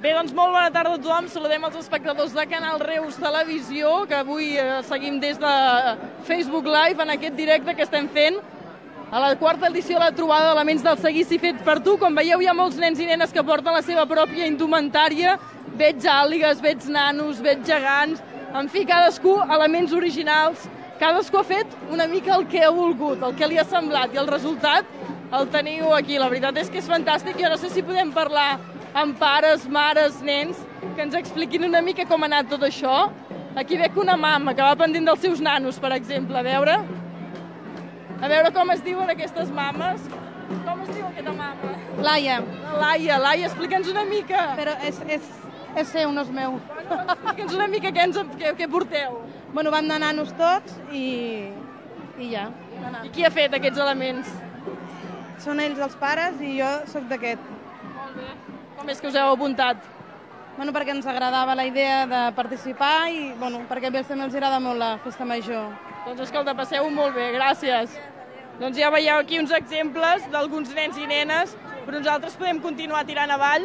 Bé, doncs molt bona tarda a tothom. Saludem els espectadors de Canal Reus Televisió, que avui seguim des de Facebook Live en aquest directe que estem fent a la quarta edició de la trobada d'elements del seguici fet per tu. Com veieu, hi ha molts nens i nenes que porten la seva pròpia indumentària. Veig àligues, veig nanos, veig gegants, en fi, cadascú elements originals. Cadascú ha fet una mica el que ha volgut, el que li ha semblat, i el resultat el teniu aquí. La veritat és que és fantàstic. Jo no sé si podem parlar amb pares, mares, nens, que ens expliquin una mica com ha anat tot això. Aquí veig una mama que va pendent dels seus nanos, per exemple, a veure com es diuen aquestes mames. Com es diu aquesta mama? Laia. Laia, explica'ns una mica. Però és seu, no és meu. Explica'ns una mica què porteu. Bueno, van de nanos tots i ja. I qui ha fet aquests elements? Són ells els pares i jo sóc d'aquest. Molt bé. Com és que us heu apuntat? Bueno, perquè ens agradava la idea de participar i perquè també els agrada molt la festa major. Doncs escolta, passeu molt bé, gràcies. Doncs ja veieu aquí uns exemples d'alguns nens i nenes, però nosaltres podem continuar tirant avall,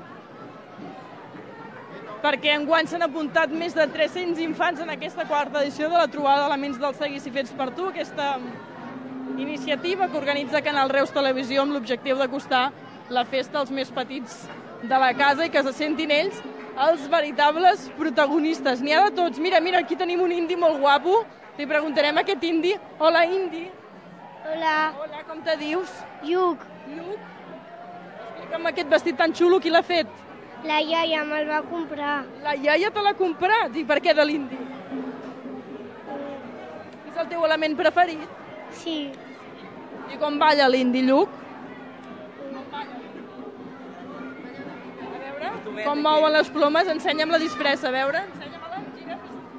perquè enguany s'han apuntat més de 300 infants en aquesta quarta edició de la trobada d'elements del seguici fets per tu, aquesta iniciativa que organitza Canal Reus Televisió amb l'objectiu d'acostar la festa als més petits de la casa i que se sentin ells els veritables protagonistes. N'hi ha de tots. Mira, aquí tenim un indi molt guapo. Li preguntarem a aquest indi. Hola, indi. Hola. Hola, com te dius? Lluc. Lluc? Explica'm aquest vestit tan xulo, qui l'ha fet? La iaia me'l va comprar. La iaia te l'ha comprat? I per què de l'indi? És el teu element preferit? Sí. I com balla l'indi, Lluc? A veure, com mouen les plomes? Ensenya'm la disfressa, a veure. Ensenya-me-la, gira,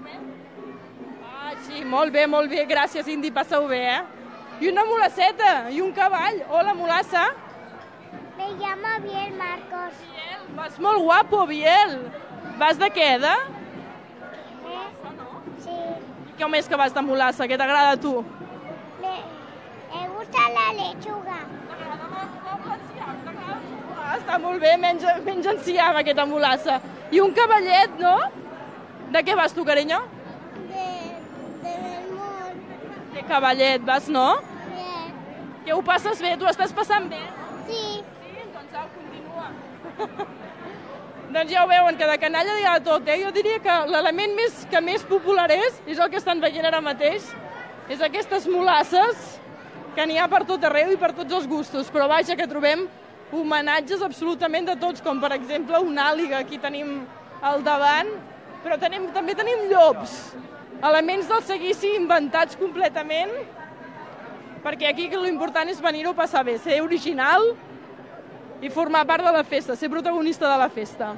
sí, molt bé, gràcies, indi, passa-ho bé, I una mulaceta, i un cavall. Hola, mulassa. Me llamo Biel Marcos. Biel, vas molt guapo, Biel. Vas de què, de? Sí. I com és que vas de mulassa? Què t'agrada a tu? Me gusta la lechuga. Està molt bé, menja enciam aquesta mulassa. I un cavallet, no? De què vas tu, carinyo? De Belmont. De cavallet vas, no? Bien. Que ho passes bé? Tu estàs passant bé? Sí. Sí? Doncs au, continua. Doncs ja ho veuen, que de canalla hi ha de tot, Jo diria que l'element que més popular és el que estan veient ara mateix, és aquestes mulasses, que n'hi ha per tot arreu i per tots els gustos, però vaja, que trobem homenatges absolutament de tots, com per exemple una àliga, aquí tenim al davant, però també tenim llops, elements del seguici inventats completament, perquè aquí l'important és venir-ho a passar bé, ser original i formar part de la festa, ser protagonista de la festa.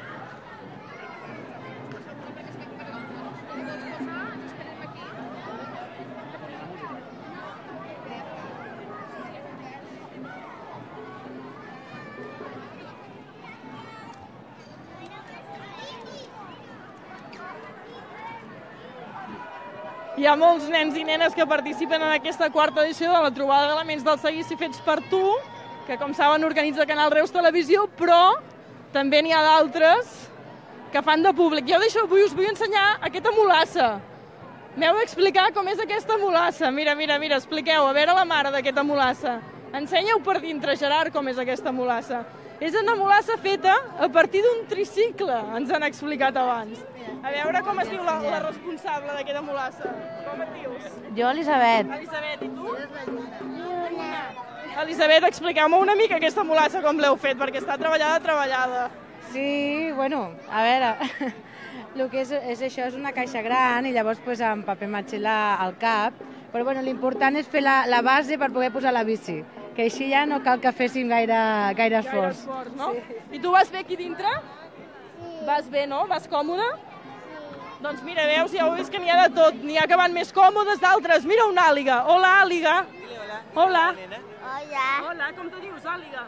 Hi ha molts nens i nenes que participen en aquesta quarta edició de la trobada d'elements del seguici fets per tu, que com saben organitza Canal Reus Televisió, però també n'hi ha d'altres que fan de públic. Jo us vull ensenyar aquesta mulassa. M'heu d'explicar com és aquesta mulassa. Mira, expliqueu, a veure la mare d'aquesta mulassa. Ensenya-ho per dintre, Gerard, com és aquesta mulassa. És una mulassa feta a partir d'un tricicle, ens han explicat abans. A veure com es diu la responsable d'aquesta mulassa. Com et dius? Jo, Elisabet. Elisabet, i tu? Lluna. Elisabet, expliqueu-me una mica aquesta mulassa com l'heu fet, perquè està treballada. Sí, bueno, a veure, el que és això, és una caixa gran i llavors amb paper matxela al cap, però bueno, l'important és fer la base per poder posar la bici, que així ja no cal que féssim gaire esforç. No? Sí. I tu vas bé aquí dintre? Sí. Vas bé, no? Vas còmode? Sí. Doncs mira, veus, ja heu vist que n'hi ha de tot. N'hi ha que van més còmodes, d'altres. Mira una àliga. Hola, àliga. Hola. Hola. Hola, com te dius, àliga?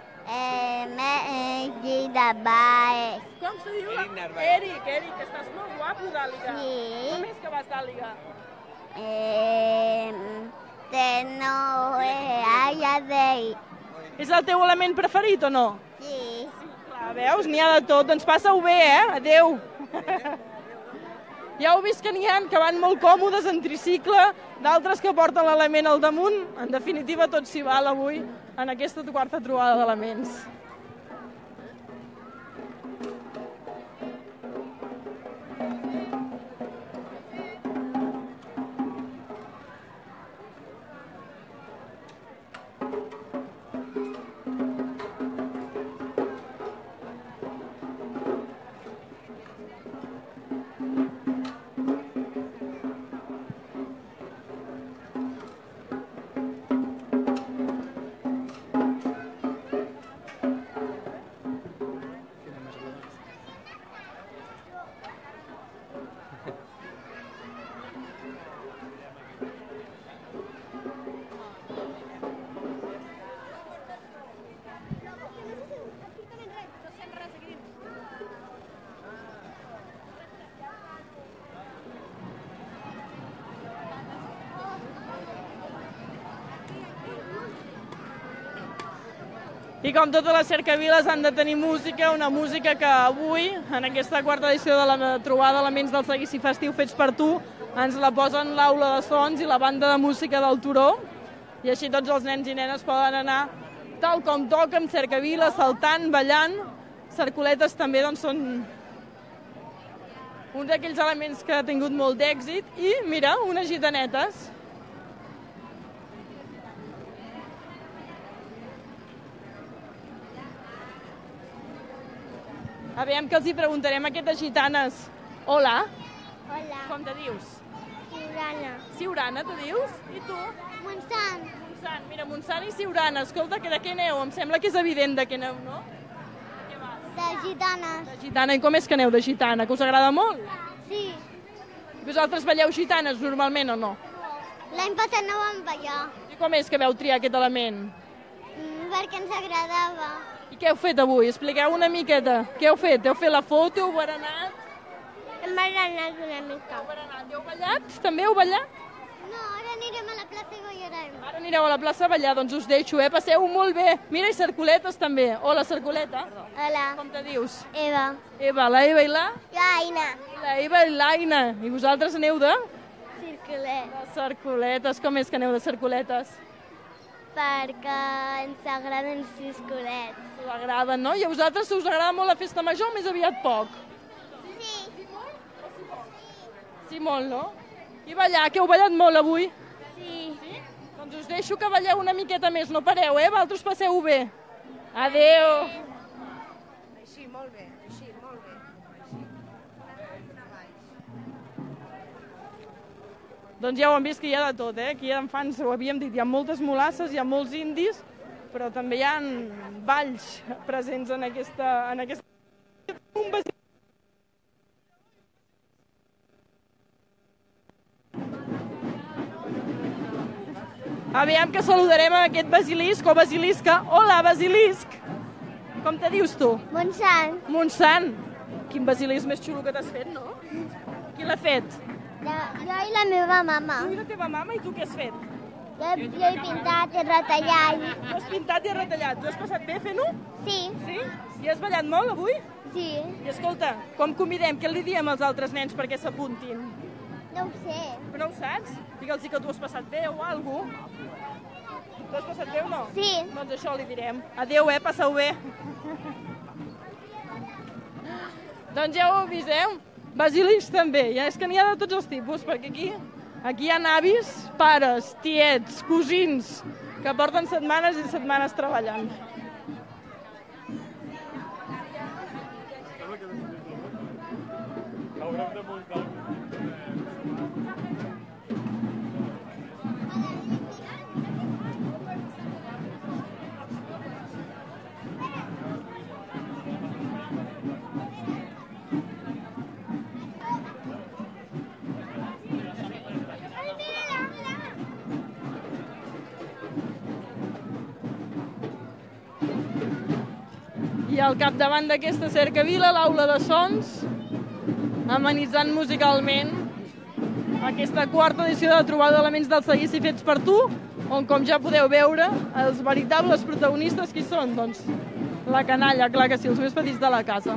Baez. Com se diu? Eric, estàs molt guapo d'àliga. Sí. Com és que vas d'àliga? Aya Day. És el teu element preferit o no? Sí. Clar, Veus? N'hi ha de tot. Doncs passa-ho bé, Adéu. Ja heu vist que n'hi ha que van molt còmodes en tricicle, d'altres que porten l'element al damunt. En definitiva, tot s'hi val avui en aquesta quarta trobada d'elements. I com totes les cercaviles han de tenir música, una música que avui, en aquesta quarta edició de la trobada d'elements del Seguici Festiu Fets per Tu, ens la posen l'Aula de Sons i la banda de música del Turó, i així tots els nens i nenes poden anar tal com toca, amb cercaviles, saltant, ballant. Cercoletes també doncs, són un d'aquells elements que ha tingut molt d'èxit. I, mira, unes gitanetes. Aviam que els hi preguntarem a aquestes gitanes. Hola. Hola. Com te dius? Siurana. Siurana, te dius? I tu? Montsant. Montsant. Mira, Montsant i Siurana. Escolta, que de què aneu? Em sembla que és evident de què aneu, no? De què vas? De gitanes. De gitana. I com és que aneu de gitana? Que us agrada molt? Sí. Vosaltres balleu gitanes normalment o no? L'any passat no vam ballar, I com és que veu triar aquest element? perquè ens agradava. I què heu fet avui? Expliqueu una miqueta. Què heu fet? Heu fet la foto? Heu berenat? Hem berenat una mica. Heu berenat. I heu ballat? També heu ballat? No, ara anirem a la plaça i ballarem. Ara anireu a la plaça a ballar, doncs us deixo, Passeu molt bé. Mira, i cercoletes també. Hola, cercoleta. Hola. Com te dius? Eva. Eva, la Eva i la? Aina. La Eva i l'Aina. I vosaltres aneu de? Circulet. De cercoletes. Com és que aneu de cercoletes? Perquè ens agraden circulets. Us agraden, no? I a vosaltres us agrada molt la festa major o més aviat poc? Sí. Sí, molt, no? I ballar, que heu ballat molt avui? Sí. Doncs us deixo que balleu una miqueta més, no pareu, Vosaltres passeu bé. Adéu. Així, molt bé, així, molt bé. Doncs ja ho hem vist que hi ha de tot, Aquí en fans, ho havíem dit, hi ha moltes molasses, hi ha molts indis, però també hi ha balls presents en aquesta... Un basilisc. Aviam que saludarem a aquest basilisc o basilisca. Hola, basilisc! Com te dius tu? Montsant. Montsant. Quin basilisc més xulo que t'has fet, no? Qui l'ha fet? Jo i la meva mama. Tu i la teva mama, i tu què has fet? Jo he pintat i retallat. Tu has pintat i retallat. Tu has passat bé fent-ho? Sí. Sí? I has ballat molt avui? Sí. I escolta, com convidem? Què li diem als altres nens perquè s'apuntin? No ho sé. Però no ho saps? Digue'ls que tu has passat bé o alguna cosa. Tu has passat bé o no? Sí. Doncs això li direm. Adéu, passeu bé. Doncs ja ho heu vist, Basiliscs també. Ja és que n'hi ha de tots els tipus, perquè aquí hi ha avis, pares, tiets, cosins, que porten setmanes i setmanes treballant. Haurem de muntar. I al capdavant d'aquesta cercavila, l'Aula de Sons, amenitzant musicalment aquesta quarta edició de trobada d'elements del Seguici Fets per Tu, on, com ja podeu veure, els veritables protagonistes qui són? Doncs La canalla, clar que sí, els més petits de la casa.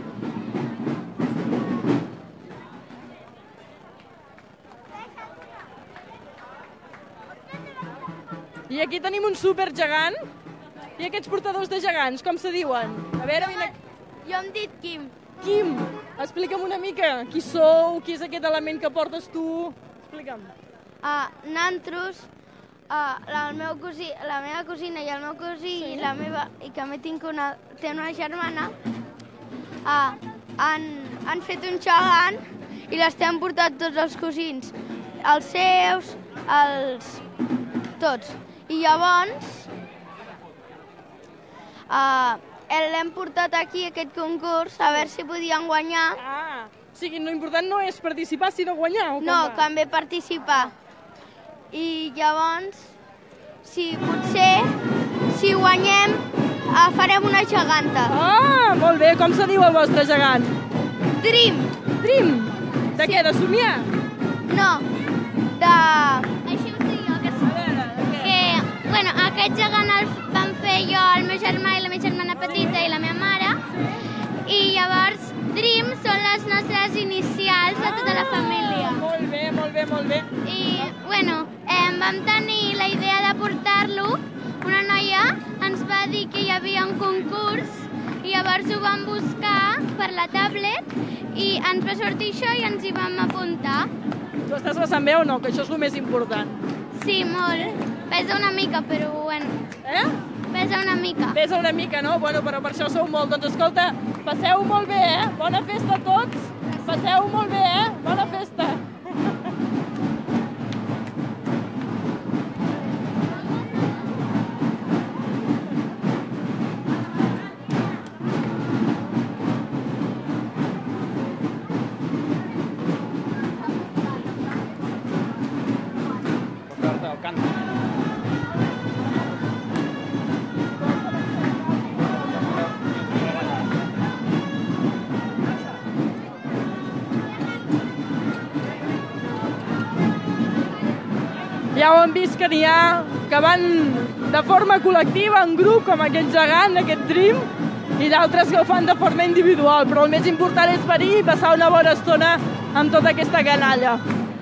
I aquí tenim un supergegant. I aquests portadors de gegants, com se diuen? A veure, vine... Jo em dic Quim. Quim, explica'm una mica qui sou, qui és aquest element que portes tu. Explica'm. Nantros, la meva cosina i el meu cosí i la meva, i que també té una germana, han fet un gegant i l'estem portant tots els cosins, els seus, tots. I llavors l'hem portat aquí, aquest concurs, a veure si podien guanyar. O sigui, l'important no és participar, sinó guanyar, o com No, va? també participar. I llavors, potser, si guanyem, farem una geganta. Molt bé, com se diu el vostre gegant? Dream. Dream? De què, de somiar? No, Així ho sé jo, A veure, de què? Bueno, aquest gegant el vam fer jo, el meu germà i la meva germana petita i la meva mare. I llavors, Dream són les nostres inicials de tota la família. Molt bé, molt bé, molt bé. I, bueno, vam tenir la idea de portar-lo. Una noia ens va dir que hi havia un concurs i llavors ho vam buscar per la tablet i ens va sortir això i ens hi vam apuntar. Tu estàs passant bé o no? Que això és el més important. Sí, molt. Pesa una mica, però bueno. Pesa una mica. Pesa una mica, no? Bueno, però per això sou molt. Doncs escolta, passeu molt bé, Bona festa a tots. Passeu molt bé, Bona festa. Ja ho hem vist que n'hi ha que van de forma col·lectiva, en grup, com aquest gegant, aquest Dream, i d'altres que ho fan de forma individual, però el més important és venir i passar una bona estona amb tota aquesta canalla.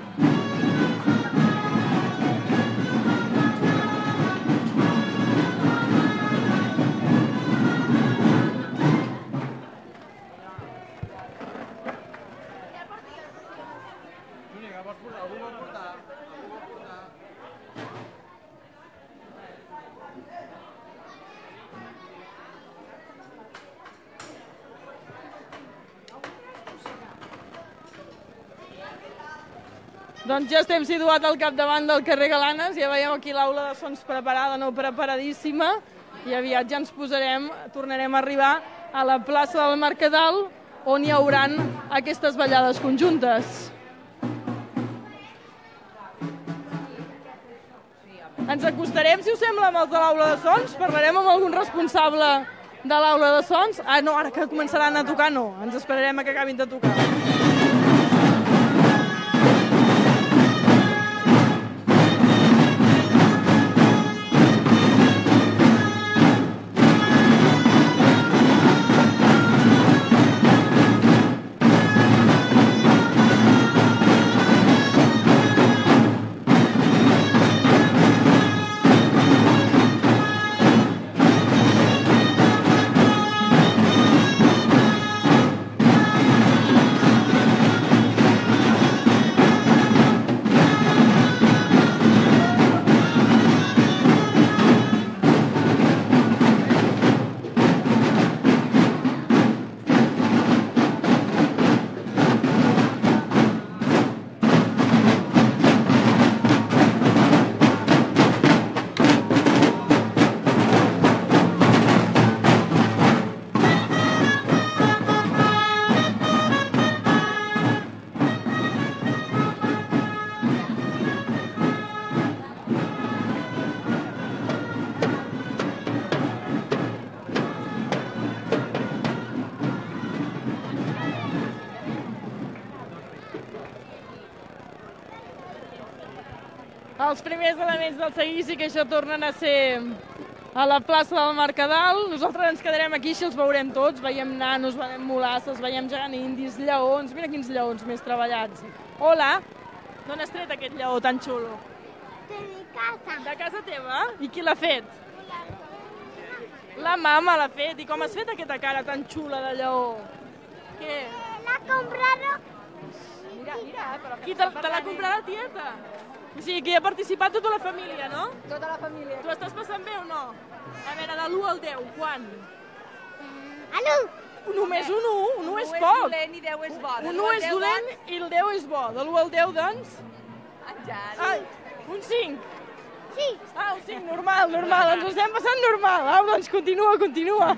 Doncs ja estem situats al capdavant del carrer Galanes, ja veiem aquí l'aula de sons preparada, no preparadíssima, i aviat ja ens tornarem a arribar a la plaça del Mercadal, on hi hauran aquestes ballades conjuntes. Ens acostarem, si us sembla, amb els de l'aula de sons? Parlarem amb algun responsable de l'aula de sons? No, ara que començaran a tocar, no. Ens esperarem a que acabin de tocar. Els primers elements del seguici, que això tornen a ser a la plaça del Mercadal. Nosaltres ens quedarem aquí, així els veurem tots. Veiem nanos, veiem mulasses, veiem gegant indis, lleons. Mira quins lleons més treballats. Hola, d'on has tret aquest lleó tan xulo? De mi casa. De casa teva? I qui l'ha fet? La mama l'ha fet. I com has fet aquesta cara tan xula de lleó? Què? La comprado. Mira, però qui te l'ha comprat la tieta? O sigui, que hi ha participat tota la família, no? Tota la família. Tu estàs passant bé o no? A veure, de l'1 al 10, quan? A l'1. Només un 1? Un 1 és poc. Un 1 és dolent i 10 és bo. Un 1 és dolent i el 10 és bo. De l'1 al 10, doncs? Ah, un 5. Sí. Ah, un 5, normal. Ens ho estem passant normal. Au, doncs continua.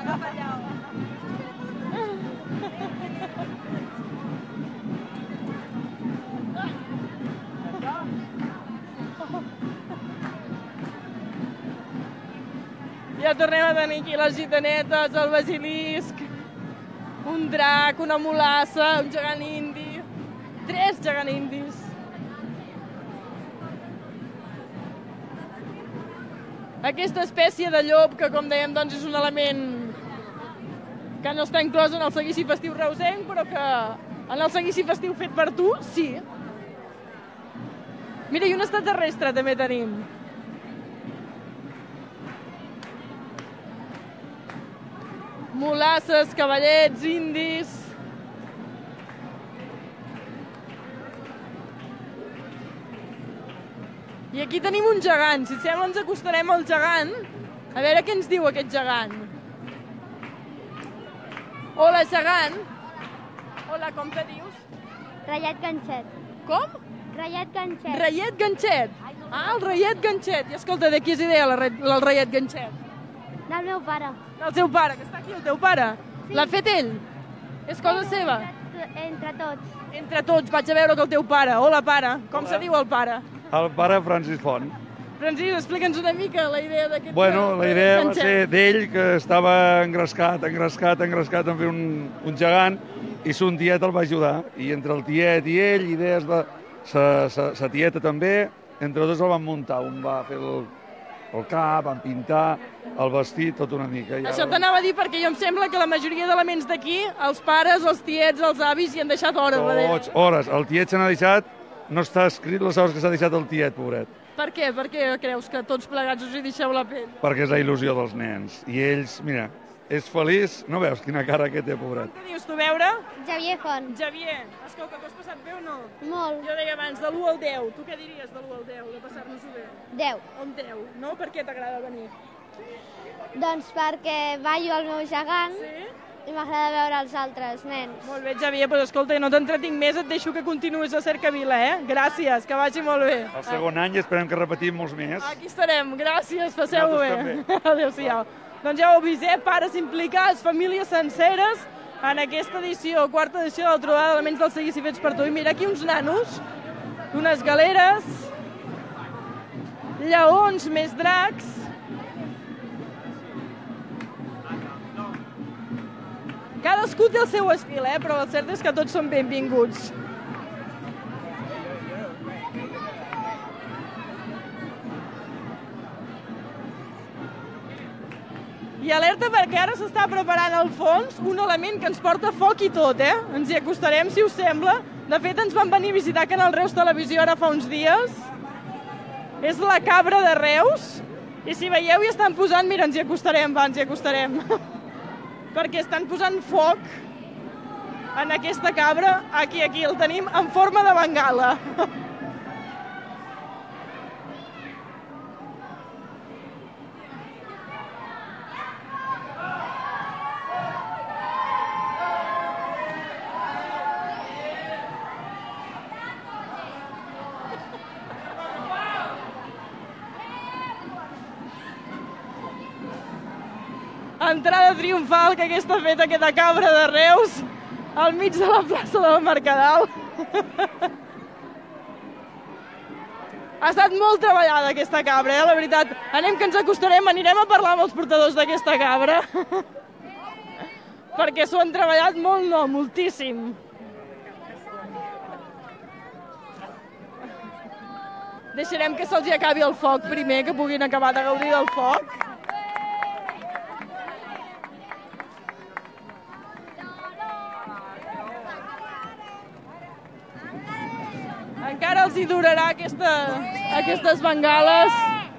Ja tornem a tenir aquí les gitanetes, el basilisc, un drac, una mulassa, un gegant indi, 3 gegant indis. Aquesta espècie de llop, que com dèiem doncs és un element que no està inclòs en el seguici festiu reusenc, però que en el seguici festiu fet per tu, sí. Mira, i un extraterrestre també tenim. Mulasses, cavallets, indis... I aquí tenim un gegant. Si et sembla, ens acostarem al gegant. A veure què ens diu aquest gegant. Hola, gegant. Hola, com te dius? Raiet Ganxet. Com? Raiet Ganxet. Raiet Ganxet. Ah, el Raiet Ganxet. I escolta, de qui és idea el Raiet Ganxet? Del meu pare. Del teu pare, que està aquí, el teu pare. Sí. L'ha fet ell? És cosa seva? Entre tots. Entre tots, vaig a veure que el teu pare. Hola, pare. Com se diu el pare? El pare Francis Font. Francis, explica'ns una mica la idea d'aquest... Bueno, la idea va ser d'ell, que estava engrescat en fer un gegant, i son tiet el va ajudar. I entre el tiet i ell, idees de sa tieta també, entre dos el van muntar. Un va fer el cap, van pintar el vestit, tot una mica. Això t'anava a dir perquè jo em sembla que la majoria d'elements d'aquí, els pares, els tiets, els avis, hi han deixat hores darrere. Tots, hores. El tiet se n'ha deixat, no està escrit les hores que s'ha deixat el tiet, pobret. Per què? Per què creus que tots plegats us hi deixeu la pell? Perquè és la il·lusió dels nens. I ells, mira, és feliç, no veus quina cara que té, pobret. Com te dius tu, veure? Javier Font. Javier, escolta, t'ho has passat bé o no? Molt. Jo deia abans, de l'1 al 10. Tu què diries de l'1 al 10, de passar-nos-ho bé? 10. Un 10, no? Per què t'agrada venir? Doncs perquè ballo el meu gegant Sí? i m'agrada veure els altres nens. Molt bé, Javier, doncs escolta, no t'entretinc més, et deixo que continuïs a Cercavila, eh? Gràcies, que vagi molt bé. El segon any esperem que repetim molts més. Aquí estarem, gràcies, passeu-ho bé. Nosaltres Adéu-siau. Doncs ja ho heu vist, pares implicats, famílies senceres, en aquesta edició, quarta edició de la trobada d'elements del seguici fets per tu. I mira aquí uns nanos, unes galeres, lleons més dracs. Cadascú té el seu estil, però el cert és que tots són benvinguts. I alerta perquè ara s'està preparant al fons un element que ens porta foc i tot, Ens hi acostarem, si us sembla. De fet, ens van venir a visitar Canal Reus Televisió ara fa uns dies. És la cabra de Reus. I si veieu, hi estan posant... Mira, ens hi acostarem, ens hi acostarem. Perquè estan posant foc en aquesta cabra. Aquí, el tenim en forma de bengala. Entrada triomfal que aquesta ha fet aquesta cabra de Reus al mig de la plaça del Mercadal. Ha estat molt treballada aquesta cabra, la veritat. Anem que ens acostarem, anirem a parlar amb els portadors d'aquesta cabra. Perquè s'ho han treballat molt, no, moltíssim. Deixarem que se'ls acabi el foc primer, que puguin acabar de gaudir del foc. Encara els hi durarà aquestes bengales.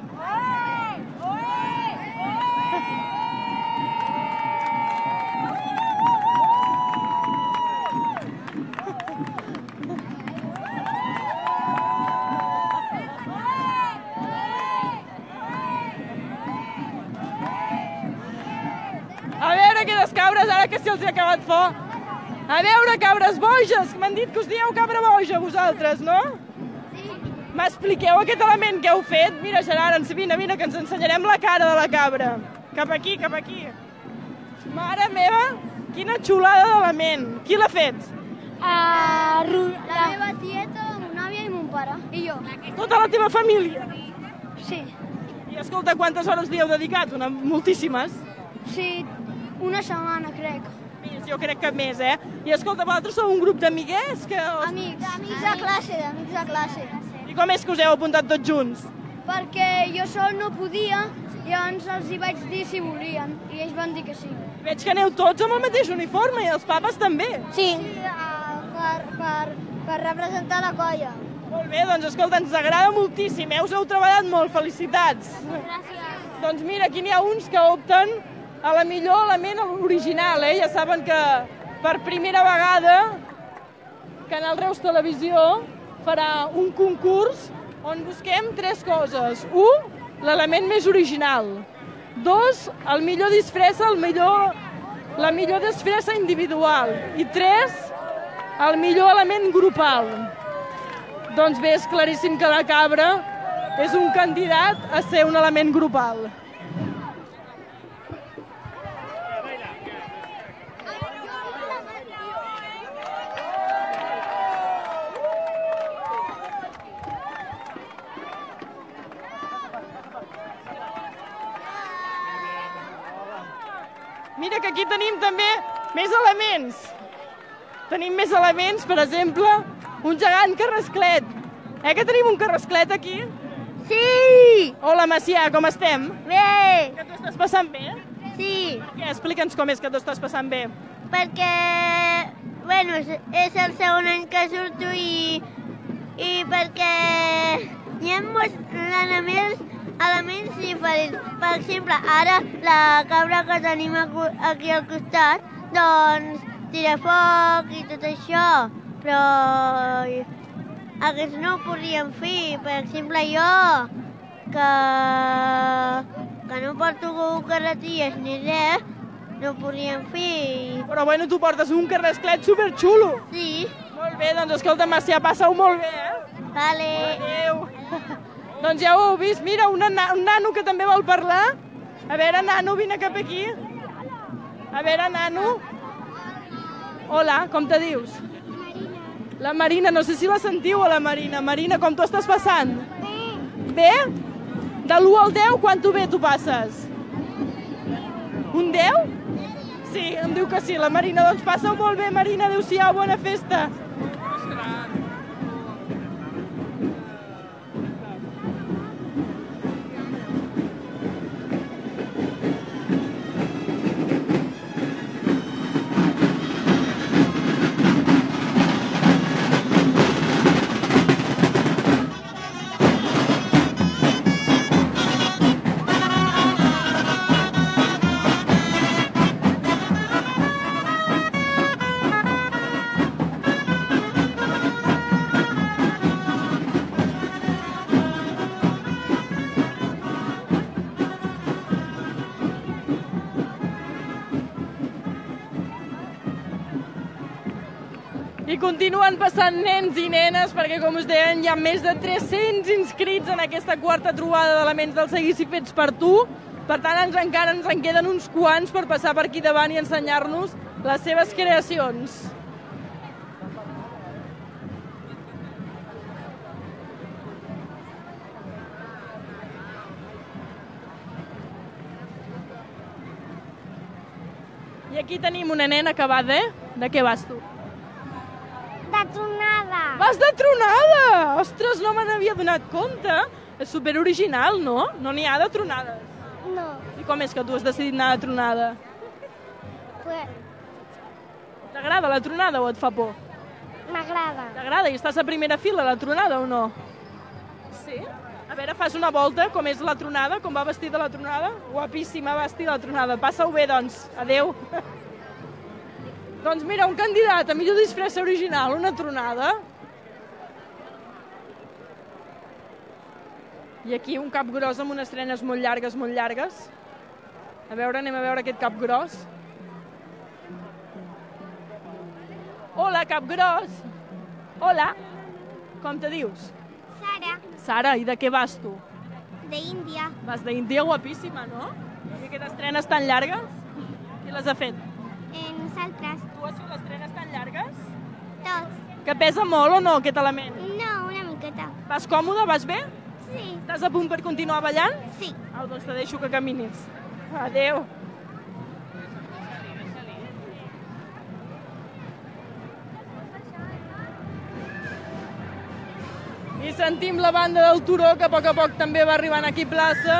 A veure aquestes cabres, ara que se'ls ha acabat foc. A veure, cabres boges, que m'han dit que us dieu cabra boja, vosaltres, no? Sí. M'expliqueu aquest element que heu fet? Mira, Gerard, vine, que ens ensenyarem la cara de la cabra. Cap aquí, cap aquí. Mare meva, quina xulada d'element. Qui l'ha fet? La meva tieta, la meva àvia i mon pare. I jo. Tota la teva família? Sí. I escolta, quantes hores li heu dedicat? Moltíssimes? Sí, una setmana, crec. Més, jo crec que més, eh? I escolta, vosaltres sou un grup d'amiguers? Amics de classe. I com és que us heu apuntat tots junts? Perquè jo sol no podia, llavors els hi vaig dir si volien, i ells van dir que sí. Veig que aneu tots amb el mateix uniforme, i els papes també. Sí, per representar la colla. Molt bé, doncs escolta, ens agrada moltíssim, us heu treballat molt, felicitats. Gràcies. Doncs mira, aquí n'hi ha uns que opten a la millor element original, Ja saben que per primera vegada Canal Reus Televisió farà un concurs on busquem 3 coses. 1, l'element més original. 2, el millor disfressa, la millor disfressa individual. I 3, el millor element grupal. Doncs bé, és claríssim que la cabra és un candidat a ser un element grupal. Mira que aquí tenim també més elements. Tenim més elements, per exemple, un gegant carrasclet. Que tenim un carrasclet aquí? Sí! Hola, Macià, com estem? Bé! Que t'ho estàs passant bé? Sí, Per què? Explica'ns com és que t'ho estàs passant bé. perquè, bueno, és el segon any que surto i perquè hi ha molts elements diferents. Per exemple, ara la cabra que tenim aquí al costat, doncs tira foc i tot això, però aquests no ho podríem fer. Per exemple, jo, que no porto carretilles ni res, no ho podríem fer. Però bueno, tu portes un carrasclet superxulo. Sí, Molt bé, doncs escolta, Macià, passa-ho molt bé, vale. Adéu. Doncs ja ho heu vist, mira, un nano que també vol parlar. A veure, nano, vine cap aquí. A veure, nano. Hola, com te dius? Marina. La Marina, no sé si la sentiu, la Marina. Marina, com t'ho estàs passant? Bé. Bé? De l'1 al 10, quant bé t'ho passes? Un 10? Sí, em diu que sí, la Marina. Doncs passa-ho molt bé, Marina. Adéu-siau, bona festa. I continuen passant nens i nenes perquè, com us deien, hi ha més de 300 inscrits en aquesta quarta trobada d'elements del Seguici Fets per Tu. Per tant, encara ens en queden uns quants per passar per aquí davant i ensenyar-nos les seves creacions. I aquí tenim una nena que va de... De què vas tu? De tronada. Vas de tronada! Ostres, no me n'havia donat compte. És superoriginal, no? No n'hi ha de tronades. No. I com és que tu has decidit anar de tronada? Pues, T'agrada la tronada o et fa por? M'agrada. T'agrada? I estàs a primera fila, la tronada, o no? Sí? A veure, fas una volta, com és la tronada, com va vestida la tronada? Guapíssima vestida la tronada. Passa-ho bé, doncs. Adéu. Doncs mira, un candidat a millor disfressa original, una tronada. I aquí un cap gros amb unes trenes molt llargues, molt llargues. A veure, anem a veure aquest cap gros. Hola, cap gros. Hola. Com te dius? Sara, Sara, i de què vas tu? d'Índia. Vas d'Índia, guapíssima, no? I aquestes trenes tan llargues? Qui les ha fet? Nosaltres, Tu has fet les trenes tan llargues? tots. Que pesa molt o no, aquest element? No, una miqueta. Vas còmode? Vas bé? Sí. Estàs a punt per continuar ballant? Sí. Doncs te deixo que caminis. Adéu. I sentim la banda del Turó, que a poc també va arribant aquí a plaça.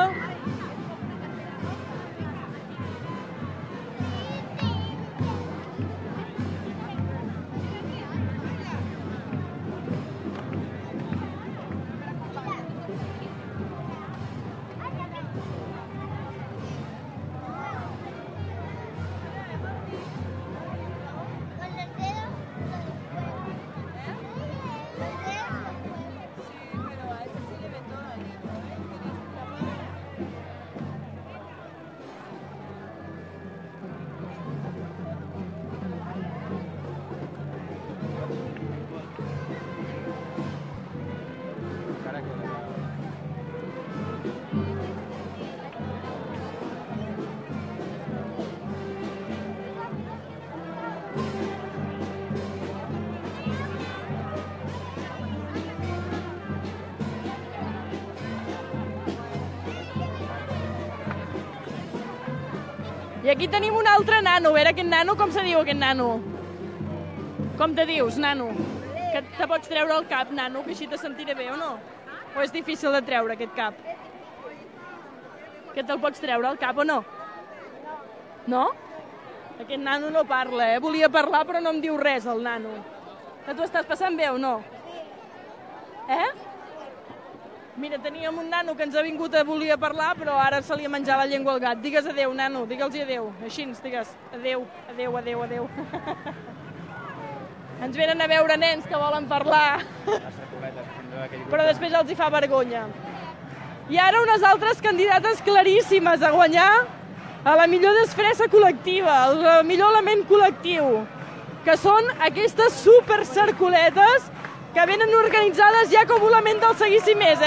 I aquí tenim un altre nano. A veure aquest nano, com se diu aquest nano? Com te dius, nano? Que te pots treure el cap, nano, que així te sentiré bé o no? O és difícil de treure aquest cap? Que te'l pots treure el cap o no? No? Aquest nano no parla, Volia parlar però no em diu res, el nano. Que tu estàs passant bé o no? Mira, teníem un nano que ens ha vingut a volia parlar, però ara se li ha menjat la llengua al gat. Digues adéu, nano, digue'ls adéu. Així ens digues adéu, adéu, adéu, adéu. Ens venen a veure nens que volen parlar, però després els hi fa vergonya. I ara unes altres candidates claríssimes a guanyar a la millor disfressa col·lectiva, el millor element col·lectiu, que són aquestes super cercoletes que venen organitzades ja com un element del seguici més,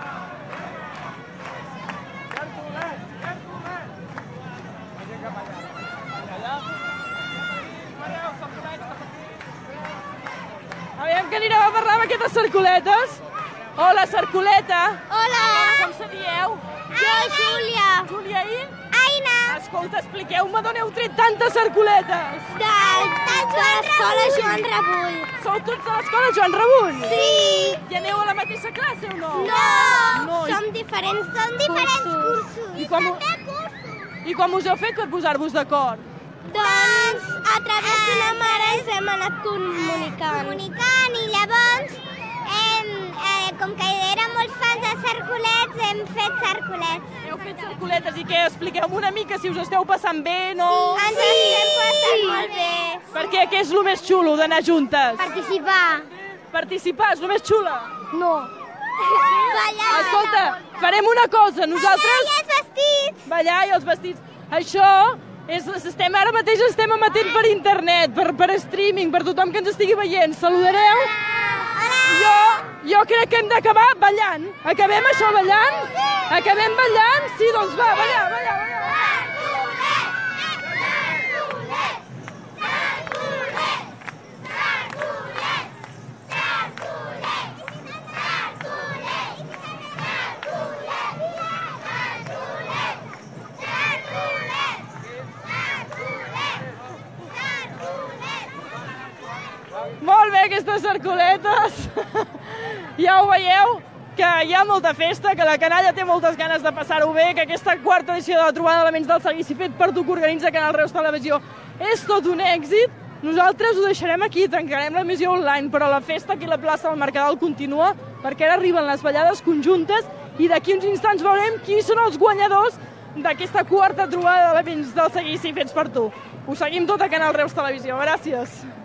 Aviam que anirem a parlar amb aquestes cercoletes. Hola, cercoleta. Hola. Com se dieu? Jo, Júlia. Júlia i? Aina. Escolta, expliqueu-me d'on heu tret tantes cercoletes. De l'escola Joan Rebull. Sou tots de l'escola Joan Rebull? Sí. I aneu a la mateixa classe o no? No. Som diferents cursos. I com us heu fet per posar-vos d'acord? Doncs a través d'una mare ens hem anat comunicant i llavors com que érem molts fans de cercolets, hem fet cercolets. Heu fet cercoletes i què? Expliqueu-me una mica si us esteu passant bé, no? Ens estem passant molt bé. Per què? Què és el més xulo d'anar juntes? Participar. Participar és el més xulo? No. Ballar. Escolta, farem una cosa, nosaltres... Ballar i els vestits. Ballar i els vestits. Això ara mateix estem emetent per internet, per streaming, per tothom que ens estigui veient. Saludareu? Jo crec que hem d'acabar ballant. Acabem això ballant? Acabem ballant? Sí, doncs va, ballar. Molt bé, aquestes cercoletes. Ja ho veieu, que hi ha molta festa, que la canalla té moltes ganes de passar-ho bé, que aquesta quarta edició de la trobada d'elements del seguici fet per tu que organitza Canal Reus Televisió és tot un èxit Nosaltres ho deixarem aquí, tancarem l'emissió online, però la festa aquí a la plaça del Mercadal continua, perquè ara arriben les ballades conjuntes i d'aquí uns instants veurem qui són els guanyadors d'aquesta quarta trobada d'elements del Seguici Fets per Tu. Ho seguim tot a Canal Reus Televisió. Gràcies.